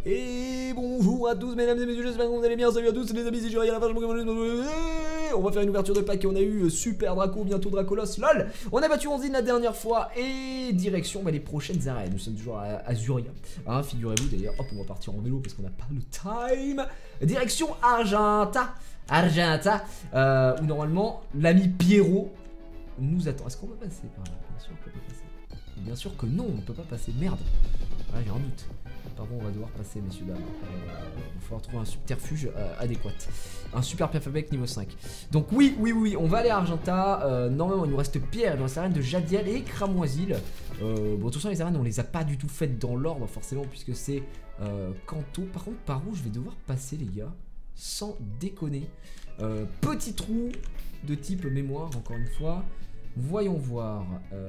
Et bonjour à tous mesdames et messieurs, j'espère que vous allez bien, salut à tous les amis, c'est Jury à la page. On va faire une ouverture de pack et on a eu Super Draco, bientôt Dracolos, lol. On a battu Onzine la dernière fois et direction les prochaines arènes. Nous sommes toujours à Azuria, hein, figurez-vous d'ailleurs. Hop, on va partir en vélo parce qu'on n'a pas le time. Direction Argenta, où normalement l'ami Pierrot nous attend. Est-ce qu'on peut passer par là? Bien sûr qu'on peut passer. Bien sûr que non, on ne peut pas passer, merde. Ah, j'ai un doute. Pardon, on va devoir passer, messieurs, dames. Il va falloir trouver un subterfuge adéquat. Un super Perfect niveau 5. Donc oui, on va aller à Argenta. Normalement, il nous reste Pierre, dans les arènes de Jadiel et Cramoisil. Bon, de toute façon, les arènes, on les a pas du tout faites dans l'ordre, forcément, puisque c'est Kanto. Par contre, par où je vais devoir passer, les gars? Sans déconner. Petit trou de type mémoire, encore une fois. Voyons voir.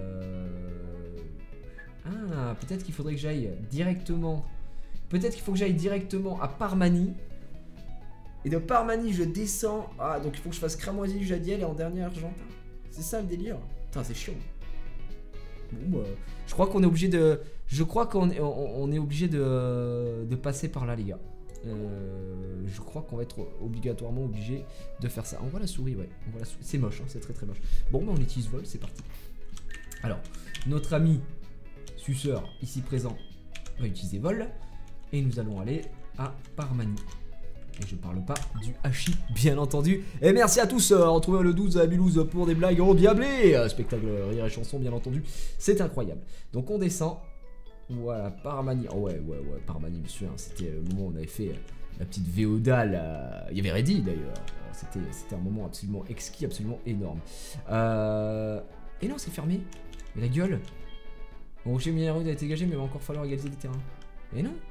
Ah, peut-être qu'il faudrait que j'aille directement. Peut-être qu'il faut que j'aille directement à Parmanie. Et de Parmanie, je descends. Ah, donc il faut que je fasse Cramoisil, Jadiel et en dernier Argenta. C'est ça le délire. Putain, c'est chiant. Bon, bah, je crois qu'on est obligé de. Je crois qu'on est obligé de passer par là, les gars. Je crois qu'on va être obligatoirement obligé de faire ça. On voit la souris, ouais. On voit la souris. C'est moche, hein, c'est très très moche. Bon, bah, on utilise vol, c'est parti. Alors, notre ami suceur ici présent va utiliser vol. Et nous allons aller à Parmanie. Et je parle pas du hachis, bien entendu. Et merci à tous. Retrouvez le 12 à Mulhouse pour des blagues au diablé. Spectacle, rire et chanson, bien entendu. C'est incroyable. Donc on descend. Voilà, Parmanie. Oh ouais, Parmanie, monsieur. Hein, c'était le moment où on avait fait la petite Véodale. Il y avait Reddy d'ailleurs. C'était un moment absolument exquis, absolument énorme. Et non, c'est fermé. Mais la gueule. Bon, rocher minéraux a été dégagé, mais il va encore falloir égaliser les terrains. Et non.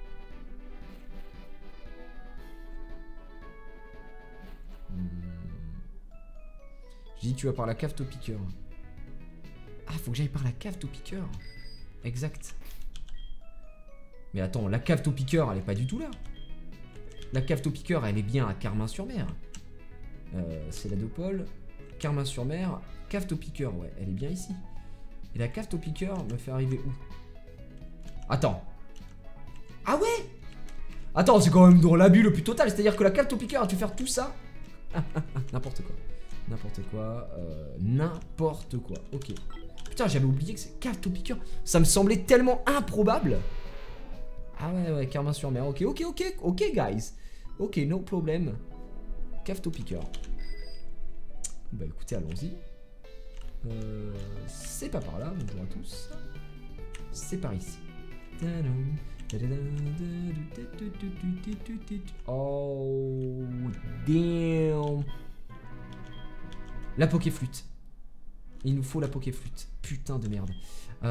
Je dis tu vas par la cave au piqueur. Ah, faut que j'aille par la cave au piqueur. Exact. Mais attends, la cave au piqueur, elle est pas du tout là. La cave au piqueur, elle est bien à Carmin-sur-Mer. C'est la de Paul. Carmin-sur-Mer, cave au piqueur, ouais, elle est bien ici. Et la cave au piqueur me fait arriver où? Attends. Ah ouais? Attends, c'est quand même dans l'abus le plus total. C'est-à-dire que la cave au piqueur, tu vas faire tout ça? N'importe quoi. N'importe quoi. Ok. Putain, j'avais oublié que c'est cave au piqueur. Ça me semblait tellement improbable. Ah ouais, Carmin-sur-Mer. Ok, guys. Ok, no problem. Cave au piqueur. Bah écoutez, allons-y. C'est pas par là, bonjour à tous. C'est par ici. Oh, damn. La Pokéflûte. Il nous faut la Pokéflûte. Putain de merde.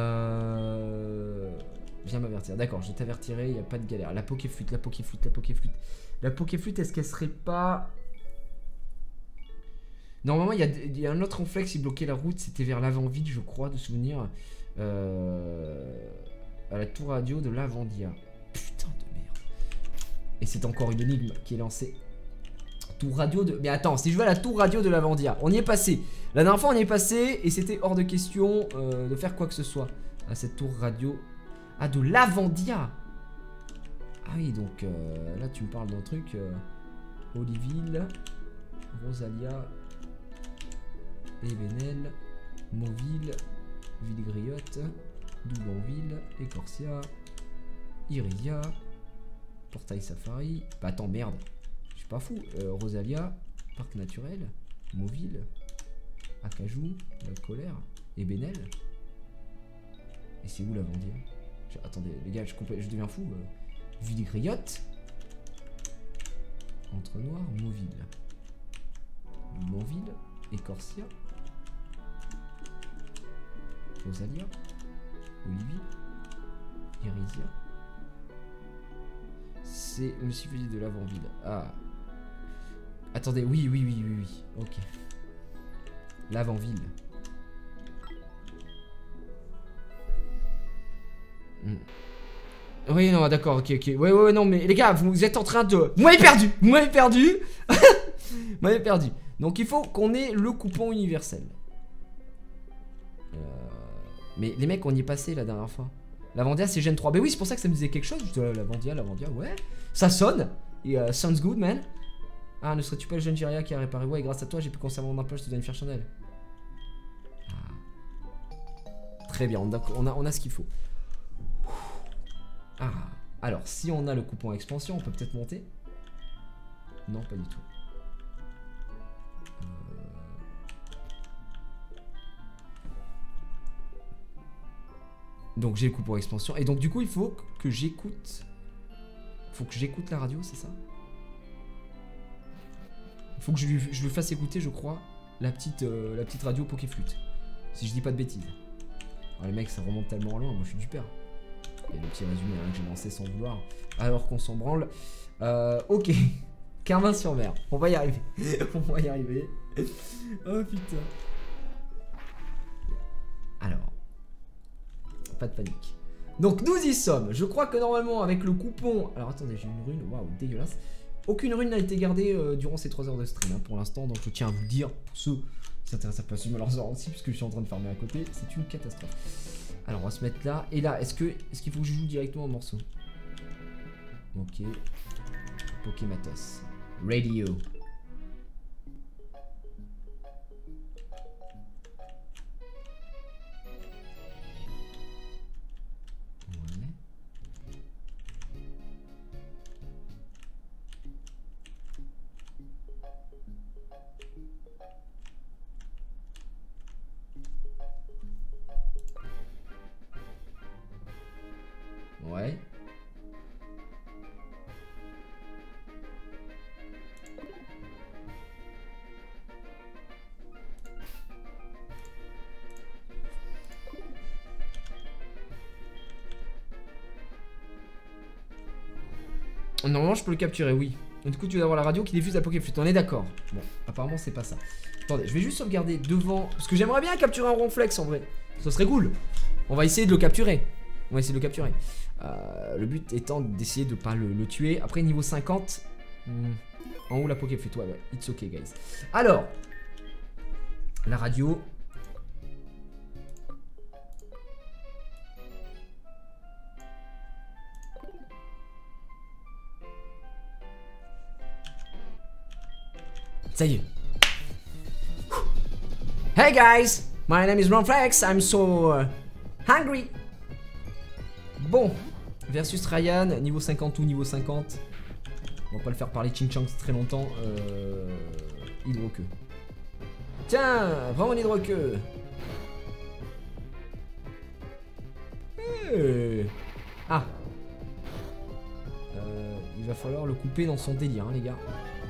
Viens m'avertir. D'accord, je t'avertirai, il n'y a pas de galère. La Pokéflûte. La Pokéflûte, est-ce qu'elle serait pas... Normalement, il y a un autre réflexe qui bloquait la route. C'était vers l'avant-ville, je crois, de souvenir. À la tour radio de Lavandia. Putain de merde. Et c'est encore une énigme qui est lancée. Tour radio de... Mais attends, si je vais à la tour radio de Lavandia, on y est passé. La dernière fois, on y est passé et c'était hors de question de faire quoi que ce soit à cette tour radio. Ah, de Lavandia. Ah oui, donc là, tu me parles d'un truc. Oliville, Rosalia, Ebenel, Mauville, Villegriotte, Doublonville, Écorcia, Iridia, Portail Safari. Bah attends, merde. Je suis pas fou. Rosalia, Parc Naturel, Mauville, Acajou, La Colère, Ebenel. Et c'est où Lavandia? Attendez, les gars, je deviens fou. Villegriotte, Entre Noir, Mauville, Doublonville, Écorcia, Rosalia, Olivier, Irisia. C'est Monsieur Fusil de Lavanville. Ah. Attendez, oui. Ok. Lavanville. Oui, non, d'accord, ok. Ouais, non, mais les gars, vous êtes en train de... Vous m'avez perdu. Donc il faut qu'on ait le coupon universel. Mais les mecs, on y est passé la dernière fois. Lavandia, c'est Gen 3. Mais oui, c'est pour ça que ça me disait quelque chose. Je dis, Lavandia, ouais. Ça sonne. Et sounds good, man. Ah, ne serais-tu pas le jeune Jiria qui a réparé? Ouais, et grâce à toi, j'ai pu conserver mon emploi, je te donne une fière chandelle. Ah. Très bien, on a ce qu'il faut. Ah. Alors, si on a le coupon expansion, on peut peut-être monter? Non, pas du tout. Donc j'ai le coupon expansion. Et donc du coup, il faut que j'écoute. Faut que j'écoute la radio, c'est ça? Il faut que je lui fasse écouter, je crois, la petite radio Pokéflute. Si je dis pas de bêtises. Alors, les mecs, ça remonte tellement loin, moi je suis du père. Il y a le petit résumé hein, que j'ai lancé sans vouloir. Alors qu'on s'en branle. Ok. Carmin-sur-Mer. On va y arriver. On va y arriver. Oh putain. Alors. Pas de panique. Donc nous y sommes. Je crois que normalement avec le coupon... Alors attendez, j'ai une rune. Waouh, dégueulasse. Aucune rune n'a été gardée durant ces 3 heures de stream hein, pour l'instant. Donc je tiens à vous le dire. Pour ceux qui s'intéressent à pas suivre leurs heures aussi, puisque je suis en train de farmer à côté. C'est une catastrophe. Alors on va se mettre là. Et là, est-ce qu'il faut que je joue directement un morceau? Ok. Pokématos. Radio. Ouais. Normalement, je peux le capturer, oui. Et du coup, tu vas avoir la radio qui diffuse la Pokéflute. On est d'accord. Bon, apparemment, c'est pas ça. Attendez, je vais juste sauvegarder devant. Parce que j'aimerais bien capturer un ronflex en vrai. Ça serait cool. On va essayer de le capturer. On va essayer de le capturer. Le but étant d'essayer de pas le tuer. Après, niveau 50. En haut, la Pokéflute. Ouais. It's ok, guys. Alors, la radio. Ça y est. Hey guys, my name is Ronflex, I'm so hungry. Bon, versus Ryan, niveau 50 ou niveau 50. On va pas le faire parler Chinchang très longtemps. Hydroqueux. Tiens, vraiment un hydroqueux. Hey. Ah. Il va falloir le couper dans son délire, hein, les gars.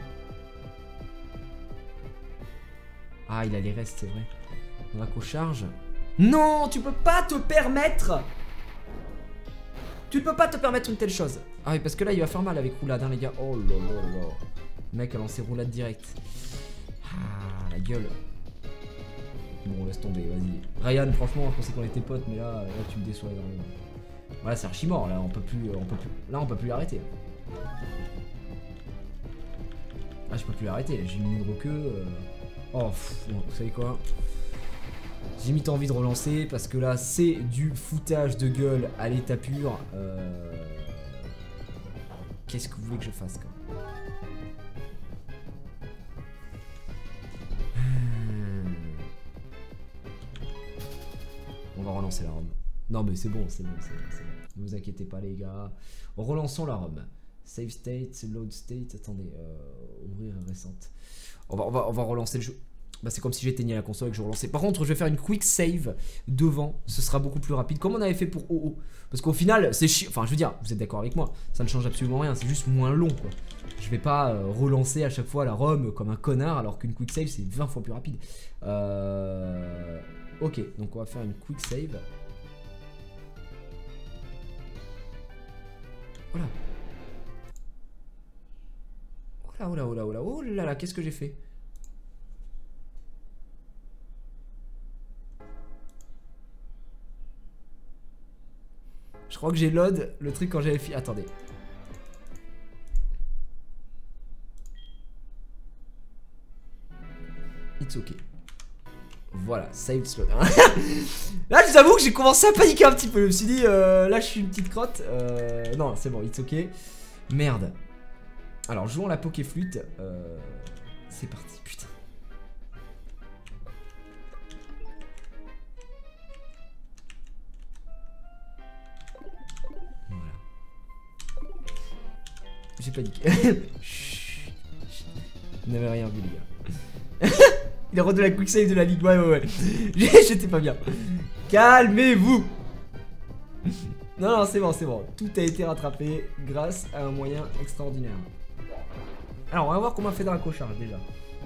Ah, il a les restes, c'est vrai. On va qu'au charge. Non, tu peux pas te permettre. Tu ne peux pas te permettre une telle chose. Ah oui, parce que là, il va faire mal avec roulade, hein, les gars. Oh là là là. Le mec a lancé roulade direct. Ah, la gueule. Bon, laisse tomber, vas-y. Ryan, franchement, je pensais qu'on était potes, mais là tu me déçois énormément. Voilà, c'est archi mort, là, on peut plus l'arrêter. Ah, je peux plus l'arrêter, j'ai mis une hydroqueux. Oh, bon, vous savez quoi? J'ai mis envie de relancer parce que là, c'est du foutage de gueule à l'état pur. Qu'est-ce que vous voulez que je fasse, quoi? On va relancer la ROM. Non, mais c'est bon, c'est bon. Ne vous inquiétez pas, les gars. Relançons la ROM. Save state, load state. Attendez, ouvrir récente. On va relancer le jeu. Bah, c'est comme si j'éteignais la console et que je relançais. Par contre, je vais faire une quick save devant. Ce sera beaucoup plus rapide. Comme on avait fait pour OO. Parce qu'au final, c'est chiant. Enfin, je veux dire, vous êtes d'accord avec moi. Ça ne change absolument rien. C'est juste moins long, quoi. Je vais pas relancer à chaque fois la ROM comme un connard. Alors qu'une quick save, c'est 20 fois plus rapide. Ok, donc on va faire une quick save. Voilà. Oh là là, qu'est-ce que j'ai fait? Je crois que j'ai load le truc quand j'avais fait. Attendez. It's ok. Voilà, save slot. Là, je vous avoue que j'ai commencé à paniquer un petit peu. Je me suis dit, là, je suis une petite crotte. Non, c'est bon, it's ok. Merde. Alors, jouons la Pokéflûte. C'est parti, putain. Voilà. J'ai paniqué. Chut. Vous n'avez rien vu, les gars. Il est rendu la quick save de la ligue. Ouais. J'étais pas bien. Calmez-vous. Non, c'est bon. Tout a été rattrapé grâce à un moyen extraordinaire. Alors, on va voir comment on fait Dracocharge déjà.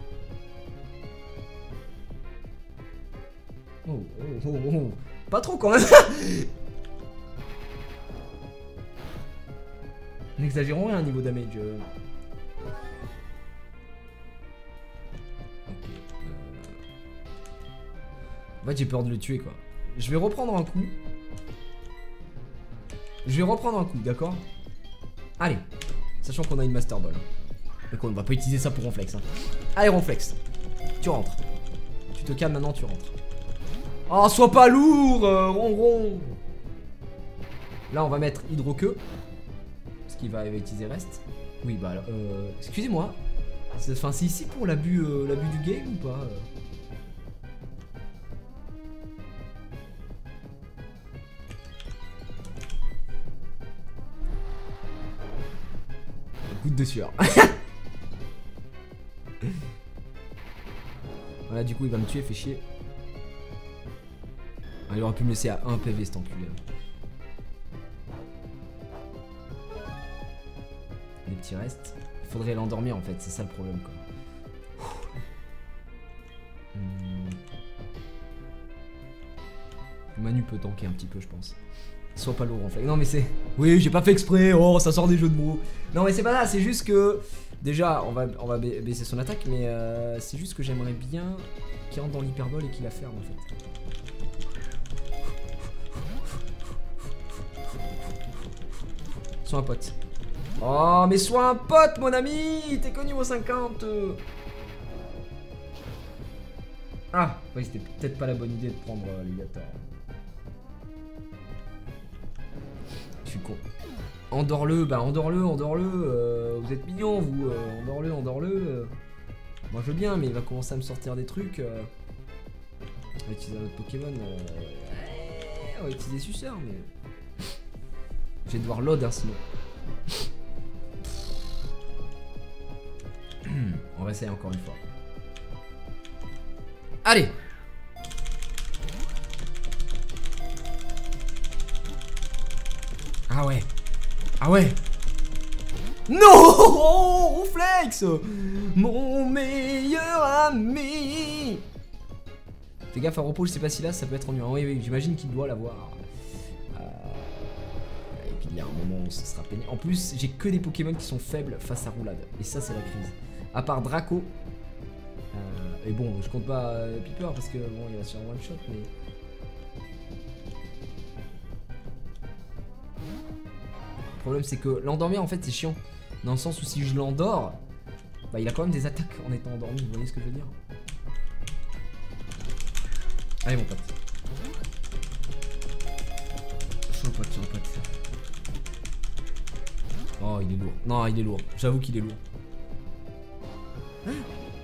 Oh. Pas trop quand même. N'exagérons rien niveau damage. En fait, j'ai peur de le tuer, quoi. Je vais reprendre un coup. D'accord? Allez. Sachant qu'on a une Master Ball. Donc on va pas utiliser ça pour Ronflex. Hein. Allez, Ronflex. Tu rentres. Tu te calmes maintenant, tu rentres. Oh, sois pas lourd, Ronron. Là, on va mettre Hydroqueue. Parce qu'il va utiliser Reste. Oui, bah, excusez-moi. Enfin, c'est ici pour l'abus du game ou pas Goutte de sueur. Voilà, du coup, il va me tuer, fait chier. Ah, il aurait pu me laisser à 1 PV, cet enculé. Les petits restes. Il faudrait l'endormir, en fait, c'est ça le problème, quoi. Manu peut tanker un petit peu, je pense. Sois pas lourd en fait. Non mais c'est... Oui, j'ai pas fait exprès. Oh, ça sort des jeux de mots. Non mais c'est pas ça, c'est juste que... Déjà, on va baisser son attaque, mais c'est juste que j'aimerais bien qu'il rentre dans l'hyperbole et qu'il la ferme en fait. Sois un pote. Oh, mais sois un pote, mon ami. T'es connu au 50. Ah, oui, c'était peut-être pas la bonne idée de prendre l'alligator. Je suis con. Endors-le, bah endors-le. Vous êtes mignons, vous. Endors-le. Moi, je veux bien, mais il va commencer à me sortir des trucs. On va utiliser un autre Pokémon. On va utiliser Suceur, mais... Je vais devoir load, hein, sinon. On va essayer encore une fois. Allez! Ah ouais! Non! Ronflex! Mon meilleur ami! Fais gaffe à repos, je sais pas si là ça peut être ennuyant. Oui, j'imagine qu'il doit l'avoir. Et puis il y a un moment où ça sera pénible. En plus, j'ai que des Pokémon qui sont faibles face à Roulade. Et ça, c'est la crise. À part Draco. Et bon, je compte pas Piper parce que bon, il va se faire one shot, mais. Le problème, c'est que l'endormir en fait, c'est chiant. Dans le sens où si je l'endors, bah il a quand même des attaques en étant endormi. Vous voyez ce que je veux dire? Allez, mon pote. Sur le pote. Oh, il est lourd. Non, il est lourd. J'avoue qu'il est lourd. Hein?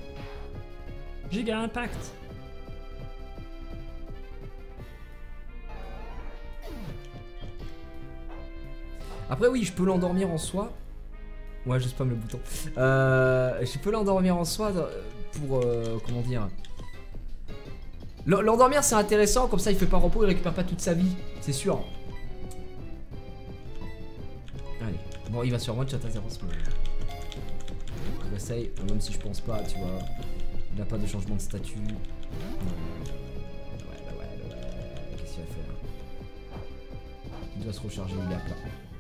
Giga Impact. Après oui, je peux l'endormir en soi. Ouais, je spamme le bouton. Je peux l'endormir en soi pour comment dire. L'endormir c'est intéressant, comme ça il fait pas repos, il récupère pas toute sa vie, c'est sûr. Allez, bon il va sur one shot à 0 ce moment. On essaye, même si je pense pas, tu vois. Il a pas de changement de statut. Ouais. Qu'est-ce qu'il va faire? Il doit se recharger, il est à plat.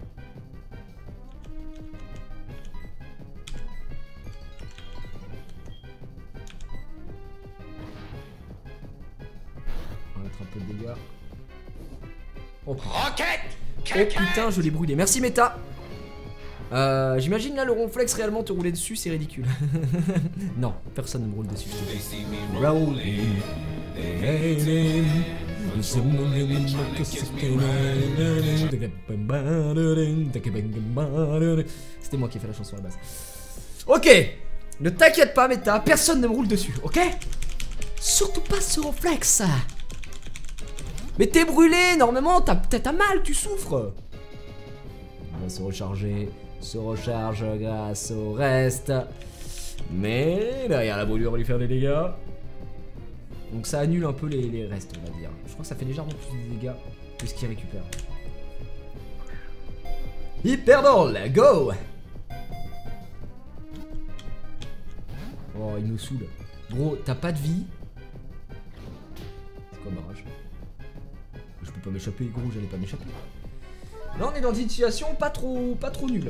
On va mettre un peu de dégâts. Oh putain, je l'ai brûlé. Merci Méta. J'imagine là le Ronflex réellement te rouler dessus, c'est ridicule. Non, personne ne me roule dessus. C'était moi qui ai fait la chanson à la base. Ok, ne t'inquiète pas, Méta, personne ne me roule dessus, ok? Surtout pas ce réflexe. Mais t'es brûlé, normalement, t'as mal, tu souffres. On va se recharger, se recharge grâce au reste. Mais derrière la brûlure, on va lui faire des dégâts. Donc ça annule un peu les restes, on va dire. Je crois que ça fait légèrement plus de dégâts que ce qu'il récupère. Hyperball, go! Oh, il me saoule. Gros, t'as pas de vie. C'est quoi barrage? Je peux pas m'échapper, gros, j'allais pas m'échapper. Là, on est dans une situation pas trop nulle.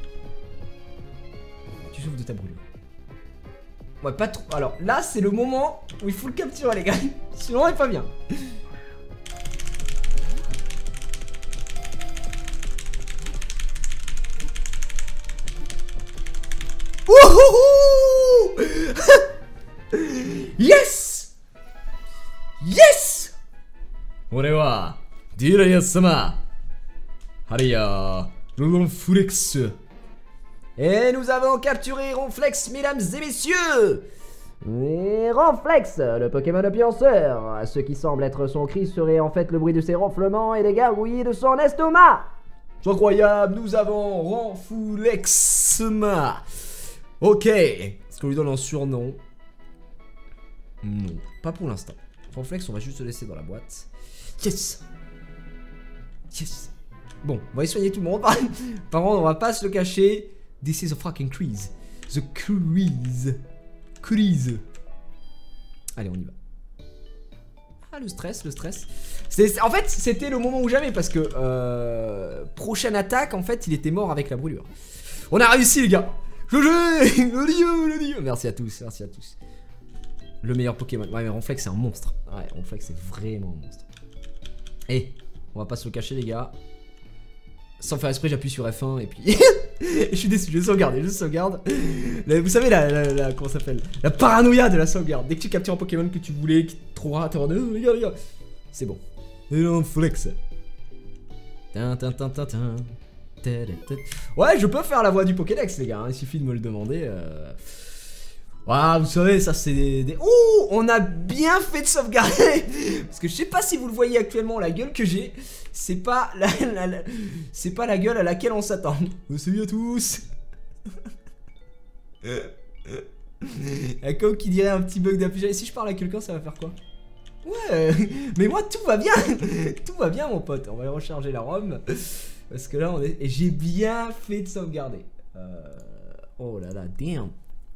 Tu souffres de ta brûlure. Ouais, pas trop. Alors là, c'est le moment où il faut le capturer, les gars. Sinon, on est pas bien. Wouhouhou. Yes. Yes. Orewa Diraya-sama Hariya Ronflex. Et nous avons capturé Ronflex, mesdames et messieurs. Et Ronflex, le Pokémon de Pionceur. Ce qui semble être son cri serait en fait le bruit de ses ronflements et des gargouillis de son estomac. C'est incroyable, nous avons Ronflexma. Ok. Est-ce qu'on lui donne un surnom? Non, pas pour l'instant. Ronflex, on va juste le laisser dans la boîte. Yes. Yes. Bon, on va y soigner tout le monde. Par contre, on va pas se le cacher. This is a fucking cruise. The cruise. Cruise. Allez, on y va. Ah, le stress, le stress. En fait, c'était le moment ou jamais parce que prochaine attaque, en fait, il était mort avec la brûlure. On a réussi, les gars. Le dieu. Merci à tous, merci à tous. Le meilleur Pokémon. Ouais, mais Ronflex, c'est un monstre. Ouais, Ronflex, c'est vraiment un monstre. Et on va pas se le cacher, les gars. Sans faire esprit, j'appuie sur F1 et puis... je suis déçu, je sauvegarde, je sauvegarde. Vous savez, comment ça s'appelle? La paranoïa de la sauvegarde. Dès que tu captures un Pokémon que tu voulais, qui te trouvera, t'es en mode, les gars. C'est bon. Ronflex. Ouais, je peux faire la voix du Pokédex, les gars. Hein. Il suffit de me le demander. Waouh, vous savez, ça c'est des... Ouh, on a bien fait de sauvegarder. Parce que je sais pas si vous le voyez actuellement, la gueule que j'ai. C'est pas c'est pas la gueule à laquelle on s'attend. Salut à tous. Comme qui dirait un petit bug d'appui. Et si je parle à quelqu'un, ça va faire quoi? Ouais, mais moi tout va bien. Tout va bien, mon pote. On va recharger la ROM. Parce que là, on est... Et j'ai bien fait de sauvegarder. Oh là là, damn.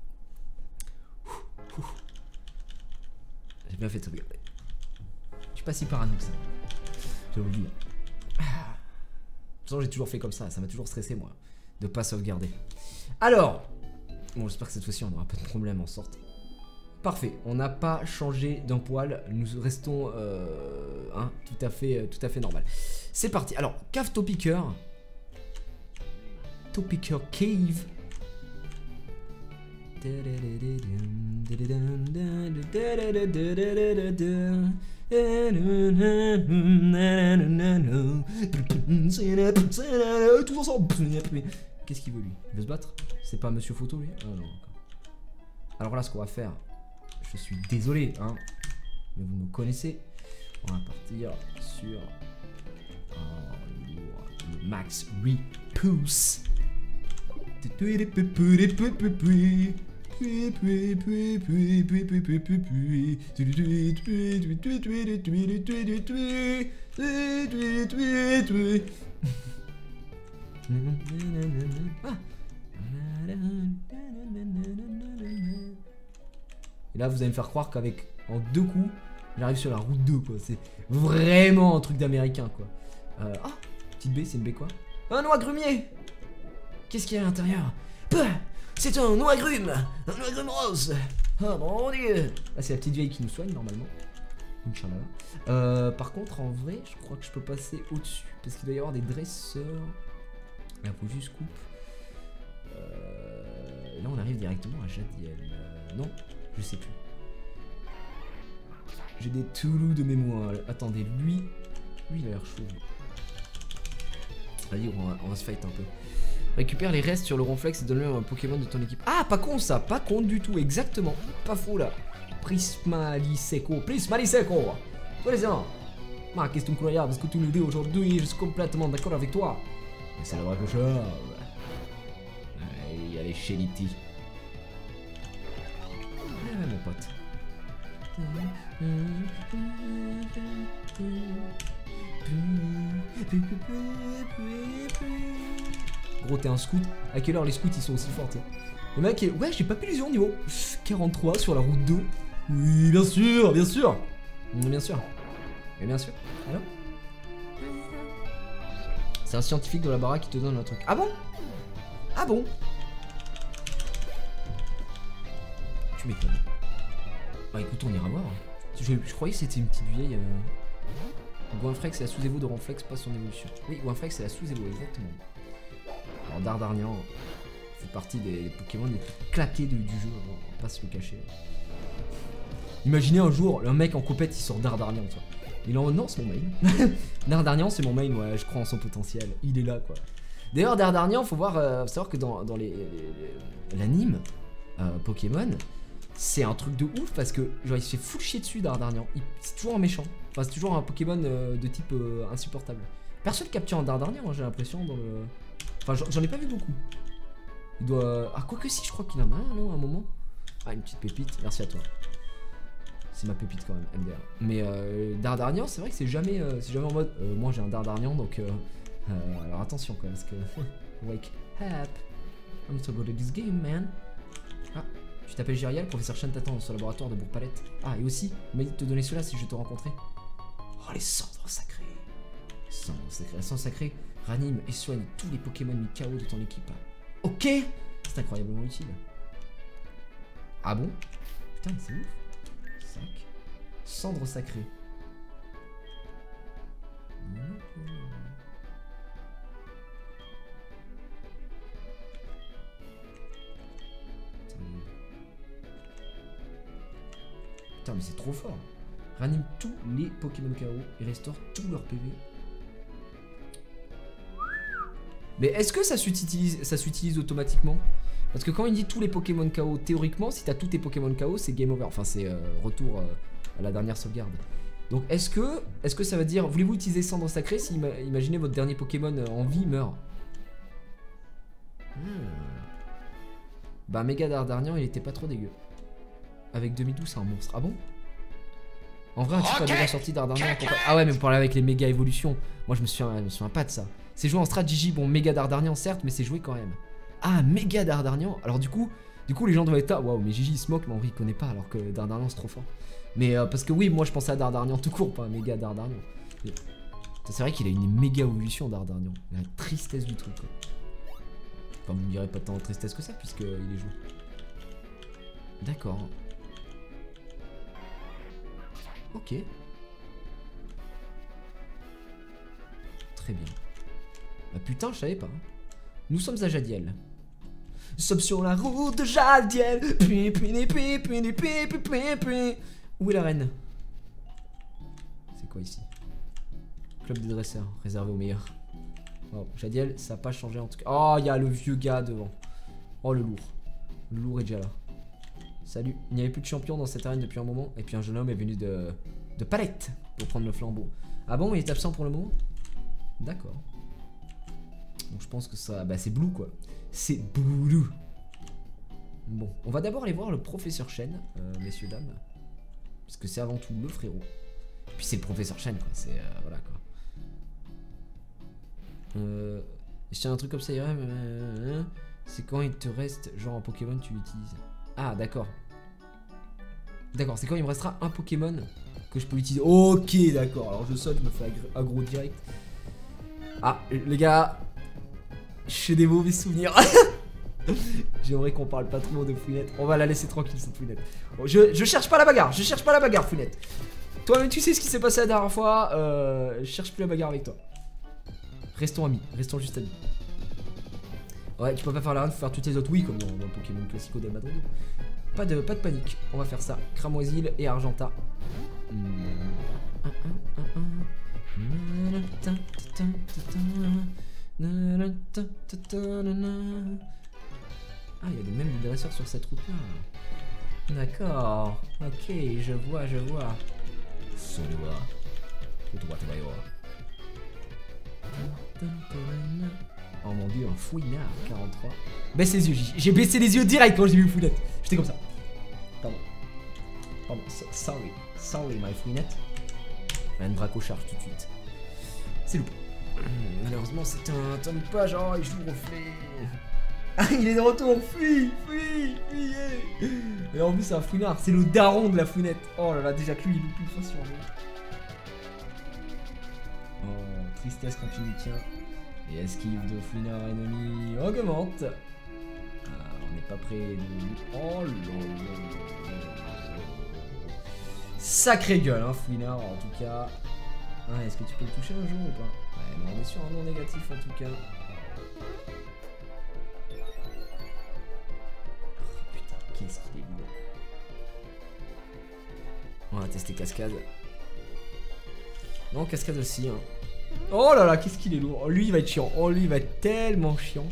J'ai bien fait de sauvegarder. Je suis pas si parano que ça. Je vais vous le dire. De toute façon, j'ai toujours fait comme ça. Ça m'a toujours stressé, moi, de pas sauvegarder. Alors, bon, j'espère que cette fois-ci, on n'aura pas de problème en sortie. Parfait. On n'a pas changé d'un poil. Nous restons hein, tout à fait normal. C'est parti. Alors, cave Topiqueur. Topiqueur Cave. Tous ensemble. Qu'est-ce qu'il veut lui? Il veut se battre? C'est pas Monsieur Photo lui? Ah non. Alors là, ce qu'on va faire, je suis désolé, hein, mais vous me connaissez. On va partir sur le Max Repousse. Et là, vous allez me faire croire qu'avec en 2 coups, j'arrive sur la route 2, quoi. C'est vraiment un truc d'américain, quoi. Ah, petite baie, c'est une baie quoi? Un noix grumier. Qu'est-ce qu'il y a à l'intérieur? C'est un noix grume rose. Oh mon dieu. Ah, c'est la petite vieille qui nous soigne normalement. Inch'Allah. Par contre, en vrai, je crois que je peux passer au-dessus. Parce qu'il doit y avoir des dresseurs. Là, faut juste coupe. Là, on arrive directement à Jadiel. Non, je sais plus. J'ai des Toulou de mémoire. Attendez, lui il a l'air chaud. Allez, on va se fight un peu. Récupère les restes sur le ronflex et donne-le à un Pokémon de ton équipe. Ah, pas con ça, pas con du tout, exactement. Pas faux là. Prismaliseco. Présent. Ma question incroyable, ce que tu nous dis aujourd'hui, je suis complètement d'accord avec toi. Mais c'est la vraie chose. Allez, allez chez Litty. Ah, mon pote. Gros, t'es un scout. À quelle heure les scouts ils sont aussi forts, t'sais? Le mec est... Ouais, j'ai pas d'illusion niveau 43 sur la route 2. Oui, bien sûr, bien sûr. Bien sûr. Mais bien sûr. Alors, c'est un scientifique de la baraque qui te donne un truc. Ah bon? Ah bon? Tu m'étonnes. Bah écoute, on ira voir. Je croyais que c'était une petite vieille... Goinfrex c'est la sous-évo de Ronflex, pas son évolution. Oui, Goinfrex c'est la sous-évo, exactement. Alors Dardarnian fait partie des Pokémon les plus claqués du jeu, on va pas se le cacher. Imaginez un jour, un mec en compète il sort Dardarnian, tu vois. Il est en... Non, c'est mon main. Dardarnian c'est mon main, ouais, je crois en son potentiel. Il est là, quoi. D'ailleurs, Dardarnian, faut voir, savoir que dans l'anime Pokémon, c'est un truc de ouf parce que genre il se fait full chier dessus Dardarnian. C'est toujours un méchant. Enfin, c'est toujours un Pokémon de type insupportable. Personne capture un Dardarnian, j'ai l'impression, dans le... Enfin, j'en ai pas vu beaucoup. Il doit... Ah, quoique si, je crois qu'il en a un, non, à un moment. Ah, une petite pépite, merci à toi. C'est ma pépite quand même, MDR. Mais Dardarnian, c'est vrai que c'est jamais en mode... moi j'ai un Dardarnian, donc... alors attention quoi, parce que... Wake up. I'm so good at this game, man. Ah, tu t'appelles Gyriel, professeur Chen t'attend dans son laboratoire de Bourg-Palette. Ah, et aussi, il m'a dit de te donner cela si je te rencontrais. Oh, les cendres sacrées. Les cendres sacrées. La cendre sacrée ranime et soigne tous les Pokémon mis KO de ton équipe. Ok. C'est incroyablement utile. Ah bon? Putain, mais c'est ouf. Sac. Cendre sacrée. Putain, mais c'est trop fort. Ranime tous les Pokémon KO et restaure tous leurs PV. Mais est-ce que ça s'utilise automatiquement? Parce que quand il dit tous les Pokémon KO, théoriquement, si t'as tous tes Pokémon KO, c'est game over. Enfin, c'est retour à la dernière sauvegarde. Donc, est-ce que ça veut dire, voulez-vous utiliser Cendre Sacrée si, imaginez, votre dernier Pokémon en vie meurt? Bah, Méga Dardarnian, il était pas trop dégueu. Avec 2012, c'est un monstre. Ah bon? En vrai, un type a déjà sorti Dardarnian en campagne. Ah ouais, mais vous parlez avec les méga évolutions. Moi, je me souviens pas de ça. C'est joué en stratégie, bon, méga Dardarnian certes, mais c'est joué quand même. Ah, méga Dardarnian. Alors du coup, les gens doivent être là. Waouh, mais Gigi il se moque, mais en vrai il connaît pas, alors que Dardarnian c'est trop fort. Mais parce que oui, moi je pensais à Dardarnian tout court, pas à méga Dardarnian. C'est vrai qu'il a une méga évolution Dardarnian. La tristesse du truc, quoi. Enfin, vous me direz pas tant de tristesse que ça, puisqu'il est joué. D'accord. Ok. Très bien. Bah putain, je savais pas. Nous sommes à Jadiel. Nous sommes sur la route de Jadiel. Où est la reine? C'est quoi ici? Club des dresseurs, réservé aux meilleurs. Wow, Jadiel, ça n'a pas changé en tout cas. Oh, il y a le vieux gars devant. Oh, le lourd. Le lourd est déjà là. Salut. Il n'y avait plus de champion dans cette arène depuis un moment. Et puis un jeune homme est venu de Palette pour prendre le flambeau. Ah bon, il est absent pour le moment? D'accord. Donc je pense que ça... Bah c'est Blue quoi. C'est Blue. Bon, on va d'abord aller voir le professeur Chen, messieurs, dames. Parce que c'est avant tout le frérot. Et puis c'est le professeur Chen quoi, c'est... voilà quoi. Je tiens un truc comme ça, c'est quand il te reste genre un Pokémon tu l'utilises. Ah d'accord. D'accord, c'est quand il me restera un Pokémon que je peux utiliser. Ok d'accord, alors je saute, je me fais aggro direct. Ah les gars, j'ai des mauvais souvenirs. J'aimerais qu'on parle pas trop de Fouinette. On va la laisser tranquille cette Fouinette. Bon, je cherche pas la bagarre, Fouinette. Toi-même tu sais ce qui s'est passé la dernière fois. Je cherche plus la bagarre avec toi. Restons amis, restons juste amis. Ouais, tu peux pas faire la run, faut faire toutes les autres oui comme dans le Pokémon Classico d'El Madrido. Pas de panique, on va faire ça. Cramoisil et Argenta. Ah, il y a des mêmes dresseurs sur cette route là. D'accord. Ok, je vois, je vois. Oh mon dieu, un fouinard, 43. Baisse les yeux, j'ai baissé les yeux direct quand j'ai vu une fouinette. J'étais comme ça. Pardon. Pardon, sorry. Sorry, my fouinette. Un bracocharge tout de suite. C'est loupé. Malheureusement, c'est un tombage. Oh, il joue au reflet. Ah, il est de retour. Fuis, fuis, fuyez. Et en plus, c'est un fouinard. C'est le daron de la fouinette. Oh là là, déjà que lui, il loupe une fois sur lui. Oh, tristesse quand tu nous tiens. Et esquive de fouinard ennemi augmente. Ah, on n'est pas prêt de... Oh là. Sacré gueule, hein, fouinard en tout cas. Ah, est-ce que tu peux le toucher un jour ou pas? Ouais, mais on est sur un non négatif en tout cas. Oh putain, qu'est-ce qu'il est lourd. On va tester cascade. Non, cascade aussi, hein. Oh là là, qu'est-ce qu'il est lourd. Oh, lui, il va être chiant. Oh, lui, il va être tellement chiant.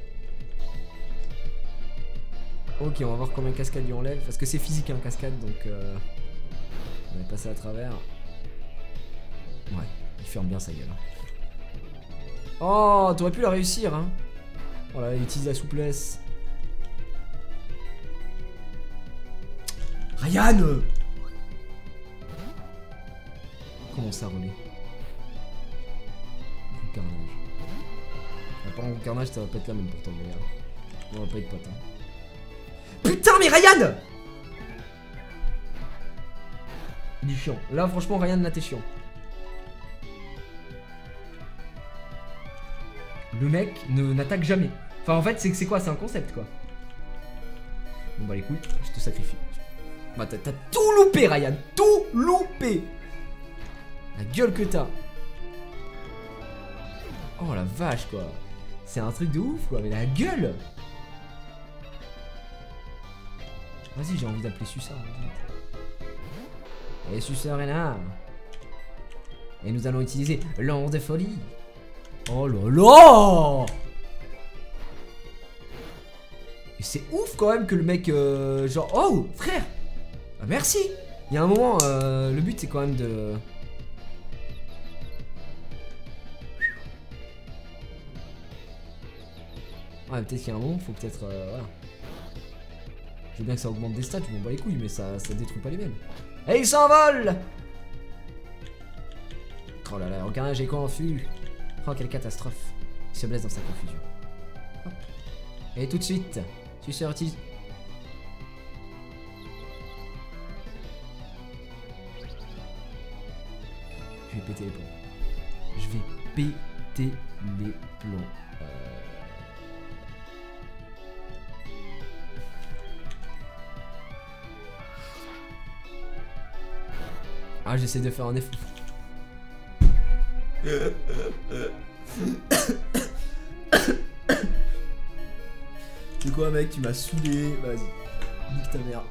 Ok, on va voir combien de cascade lui enlève. Parce que c'est physique, hein, cascade, donc... on va passer à travers. Ouais, il ferme bien sa gueule. Oh, t'aurais pu la réussir, hein. Voilà, il utilise la souplesse. Ryan! Comment ça relais? Carnage. Par contre, carnage, ça va pas être la même pour toi, mais on va pas être potes. Hein. Putain, mais Ryan! Il est chiant. Là, franchement, Ryan, là, t'es chiant. Le mec n'attaque jamais. Enfin, en fait, c'est quoi? C'est un concept, quoi. Bon, bah, les couilles, je te sacrifie. Bah, t'as tout loupé, Ryan. Tout loupé. La gueule que t'as. Oh la vache quoi. C'est un truc de ouf quoi, mais la gueule. Vas-y, j'ai envie d'appeler Sussa. Et Sussa Rena. Et nous allons utiliser l'ange de folie. Oh là là. Et c'est ouf quand même que le mec genre... Oh frère. Ah, merci. Il y a un moment, le but c'est quand même de... Ouais, peut-être qu'il y a un moment, faut peut-être... voilà. Je veux bien que ça augmente des stats, je m'en bats les couilles, mais ça détruit pas les mêmes. Et il s'envole! Oh là là, regardez, j'ai confus. Oh, quelle catastrophe. Il se blesse dans sa confusion. Hop. Et tout de suite, tu sortis. Je vais péter les plombs. Je vais péter les plombs. Ah, j'essaie de faire un effort. C'est quoi, mec? Tu m'as saoulé. Vas-y. Nique ta mère.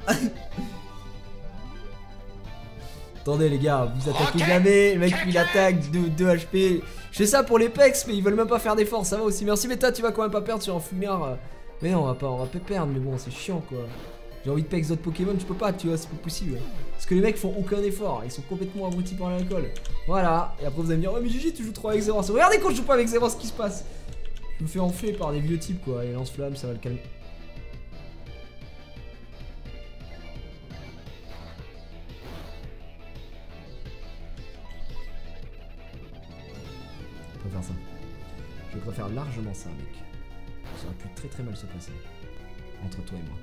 Attendez, les gars, vous attaquez jamais. Le mec, il attaque de 2 HP. Je fais ça pour les pecs, mais ils veulent même pas faire d'efforts. Ça va aussi. Merci, mais toi, tu vas quand même pas perdre sur un fouinard. Mais non, on va pas perdre. Mais bon, c'est chiant, quoi. J'ai envie de pex d'autres Pokémon, je peux pas, tu vois, c'est pas possible. Parce que les mecs font aucun effort, ils sont complètement abrutis par l'alcool. Voilà, et après vous allez me dire, oh mais Gigi, tu joues trop avec Zéros. Regardez quand je joue pas avec Zéros, ce qui se passe. Je me fais enfler par des vieux types, quoi, et lance-flamme, ça va le calmer. Je préfère ça. Je préfère largement ça, mec. Ça aurait pu très mal se passer. Entre toi et moi.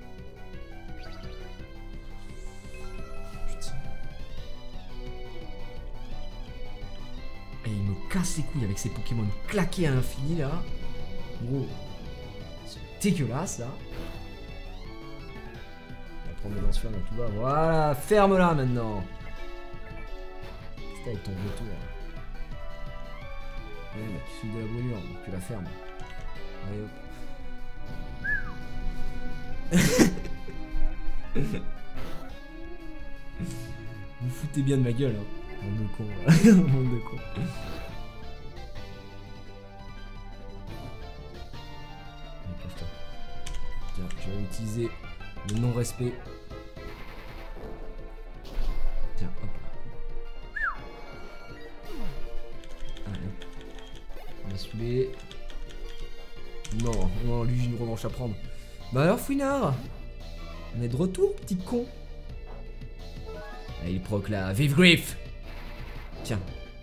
Et il me casse les couilles avec ces Pokémon claqués à l'infini là. Gros. C'est dégueulasse là. On va prendre le lance-flamme à tout bas. Voilà, ferme-la maintenant. C'est avec ton retour. Ouais, bah, tu soules de la brûlure, donc tu la fermes. Allez hop. Vous foutez foutez bien de ma gueule, hein. Bande de con, là. Bande de con. Tiens, je vais utiliser le non-respect. Tiens, hop là. Allez. On va saouler. Non, non, lui j'ai une revanche à prendre. Bah alors Fouinard, on est de retour, petit con. Ah, il proc là, vive Griff. Tiens.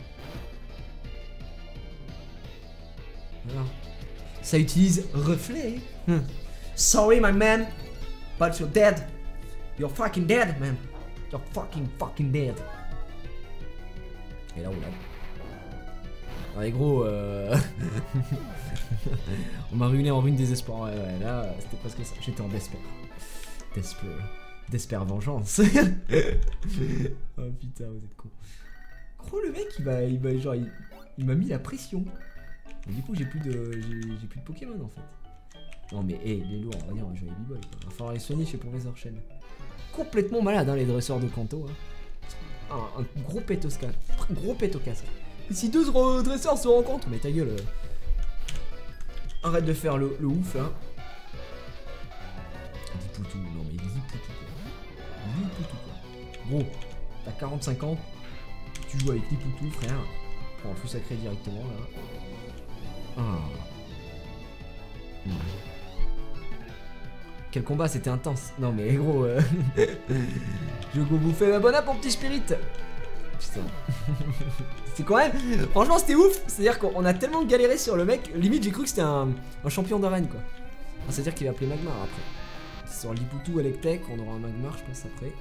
Alors, ça utilise reflet. Sorry my man, but you're dead. You're fucking dead man. You're fucking dead. Et là on l'a. Ouais gros, on m'a ruiné en ruine désespoir. Ouais, ouais, là c'était presque ça. J'étais en Despair vengeance. Oh putain, vous êtes con. Gros le mec il m'a mis la pression. Et du coup j'ai plus de Pokémon en fait. Non mais hey, les lourds, on va dire on va jouer à B-Boy. Il va falloir les soigner chez Professeur Chen. Complètement malade hein, les dresseurs de Kanto. Hein. Un gros pète au casque. Et si deux dresseurs se rencontrent, mais ta gueule. Arrête de faire le ouf là. Lipoutou, non mais Lipoutou quoi. Lipoutou quoi. Gros, t'as 45 ans, tu joues avec Lipoutou frère. Prends un fou sacré directement là. Ah. Quel combat, c'était intense. Non mais gros, je vais bouffer ma bonne app mon petit spirit. Putain. C'est quand même, franchement c'était ouf. C'est à dire qu'on a tellement galéré sur le mec. Limite j'ai cru que c'était un champion d'arène quoi. C'est à dire qu'il va appeler Magmar après. Sur Lipoutou Electek, on aura un Magmar je pense après.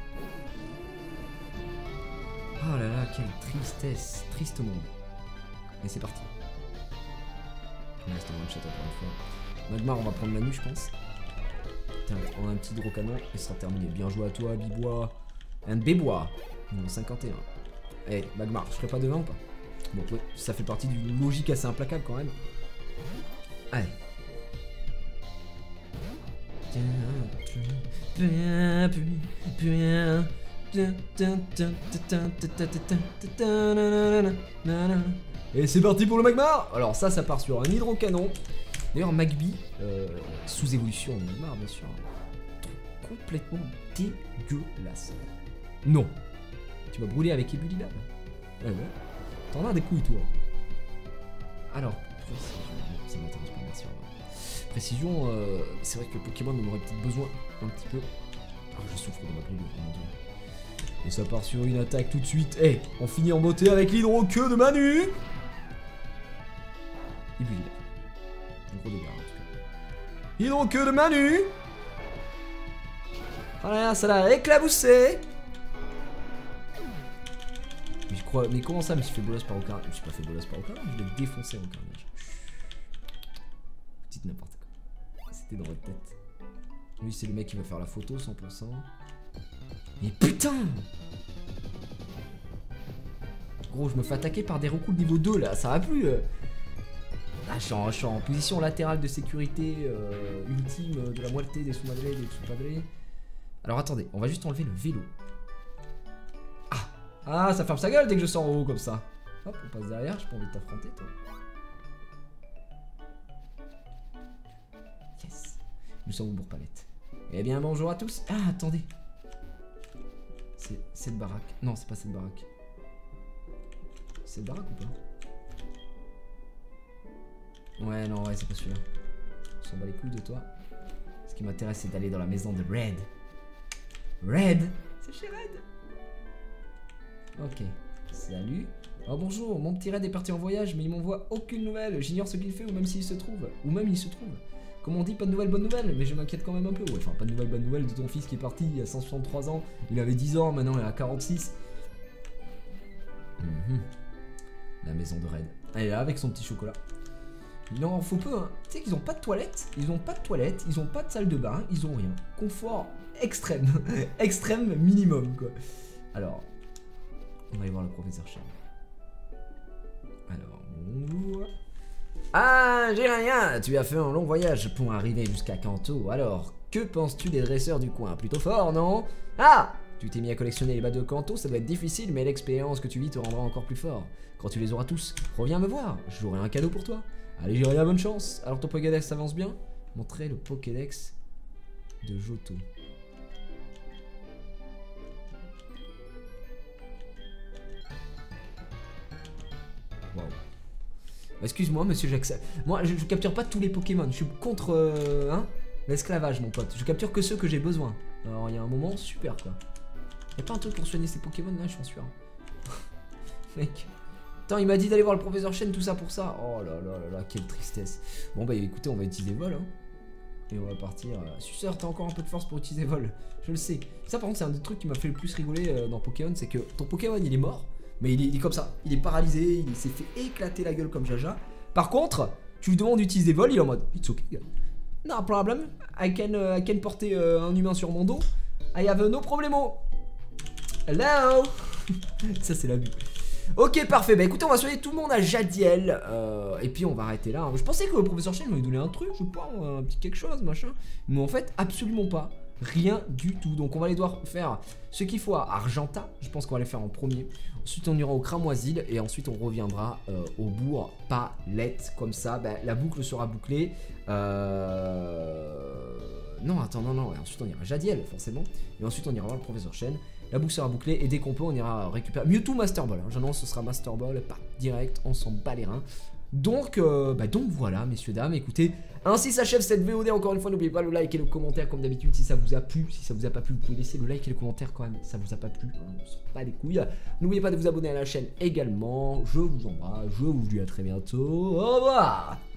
Oh là là, quelle tristesse. Triste monde. Et c'est parti. On reste en one shot encore une fois. Magmar on va prendre la nuit je pense. Tiens, on a un petit gros canon et ce sera terminé. Bien joué à toi, Bibois. Un Bébois. Numéro 51. Eh, hey, Magmar, je ferai pas devant ou pas? Bon, ouais, ça fait partie d'une logique assez implacable quand même. Allez. Et c'est parti pour le Magmar. Alors ça part sur un hydrocanon. D'ailleurs Magby, sous évolution en Magmar bien sûr, complètement dégueulasse. Non. Tu vas brûler avec Ebulilab. Ouais ouais. T'en as des couilles toi. Alors, précision, ça m'intéresse pas bien sûr. Précision, c'est vrai que Pokémon en aurait peut-être besoin un petit peu. Ah, je souffre de ma brûlure, mon dieu. Et ça part sur une attaque tout de suite. Eh, on finit en beauté avec l'hydro-queue de Manu. Ebulilab. Gros dégâts en tout cas. Hydro-queue de Manu. Voilà, ça l'a éclaboussé. Mais je crois. Mais comment ça, je me suis fait bolos par aucun. Je me suis pas fait bolos par aucun, je l'ai défoncé en carnage. Petite n'importe quoi. C'était dans votre tête. Lui, c'est le mec qui va faire la photo 100%. Mais putain! Gros, je me fais attaquer par des recoups de niveau 2 là, ça va plus. Ah, je suis en position latérale de sécurité ultime de la moitié des sous-madrés et des sous-padrés. Alors attendez, on va juste enlever le vélo. Ah, ça ferme sa gueule dès que je sors en haut comme ça. Hop, on passe derrière, j'ai pas envie de t'affronter toi. Yes. Nous sommes au Bourg-Palette. Eh bien bonjour à tous. Ah, attendez. C'est cette baraque. Non, c'est pas cette baraque. C'est cette baraque ou pas? Ouais, non, ouais, c'est pas celui-là. On s'en bat les couilles de toi. Ce qui m'intéresse, c'est d'aller dans la maison de Red. Red? C'est chez Red? Ok, salut. Oh bonjour, mon petit Red est parti en voyage, mais il m'envoie aucune nouvelle. J'ignore ce qu'il fait ou même s'il se trouve. Ou même il se trouve. Comme on dit, pas de nouvelles, bonnes nouvelles, mais je m'inquiète quand même un peu. Ouais, enfin, pas de nouvelles, bonnes nouvelles de ton fils qui est parti il y a 163 ans. Il avait 10 ans, maintenant il a 46. La maison de Red. Elle est là avec son petit chocolat. Il en faut peu, hein. Tu sais qu'ils ont pas de toilette, ils ont pas de toilette, ils ont pas de salle de bain, ils ont rien. Confort extrême. Extrême minimum, quoi. Alors, on va aller voir le professeur Chen. Alors, bonjour. Ah, j'ai rien. Tu as fait un long voyage pour arriver jusqu'à Kanto. Alors, que penses-tu des dresseurs du coin? Plutôt fort, non? Ah, Tu t'es mis à collectionner les bas de Kanto, ça doit être difficile, mais l'expérience que tu vis te rendra encore plus fort. Quand tu les auras tous, reviens me voir, j'aurai un cadeau pour toi. Allez, Jiraiya, bonne chance. Alors ton Pokédex avance bien? Montrez le Pokédex de Johto. Wow. Excuse-moi, monsieur Jackson. Moi, je capture pas tous les Pokémon. Je suis contre l'esclavage, mon pote. Je capture que ceux que j'ai besoin. Alors, il y a un moment, super quoi. Y'a pas un truc pour soigner ces Pokémon là, je suis sûr. Mec. Attends, il m'a dit d'aller voir le professeur Chen, tout ça pour ça. Oh là là là là, quelle tristesse. Bon, bah écoutez, on va utiliser vol. Hein. Et on va partir. Suceur, t'as encore un peu de force pour utiliser vol. Je le sais. Ça, par contre, c'est un des trucs qui m'a fait le plus rigoler dans Pokémon. C'est que ton Pokémon, il est mort. Mais il est comme ça. Il est paralysé. Il s'est fait éclater la gueule comme Jaja. Par contre, tu lui demandes d'utiliser vol. Il est en mode it's okay. No problem. I can porter un humain sur mon dos. I have no problemo. Hello. Ça, c'est la vue. Ok, parfait. Bah écoutez, on va soigner tout le monde à Jadiel. Et puis on va arrêter là. Je pensais que le professeur Chen m'avait donné un truc, je sais pas, un petit quelque chose, machin. Mais en fait, absolument pas. Rien du tout. Donc on va aller devoir faire ce qu'il faut à Argenta. Je pense qu'on va les faire en premier. Ensuite, on ira au Cramoisille. Et ensuite, on reviendra au bourg Palette. Comme ça, bah, la boucle sera bouclée. Non, attends, non. Et ensuite, on ira à Jadiel, forcément. Et ensuite, on ira voir le professeur Chen. La boucle sera bouclée et dès qu'on peut, on ira récupérer Mewtwo Master Ball. Hein. J'annonce, ce sera Master Ball, pas direct, on s'en bat les reins. Donc voilà, messieurs, dames, écoutez, ainsi s'achève cette VOD. Encore une fois, n'oubliez pas le like et le commentaire comme d'habitude si ça vous a plu. Si ça vous a pas plu, vous pouvez laisser le like et le commentaire quand même. Ça vous a pas plu, on s'en bat les couilles. N'oubliez pas de vous abonner à la chaîne également. Je vous embrasse, je vous dis à très bientôt. Au revoir.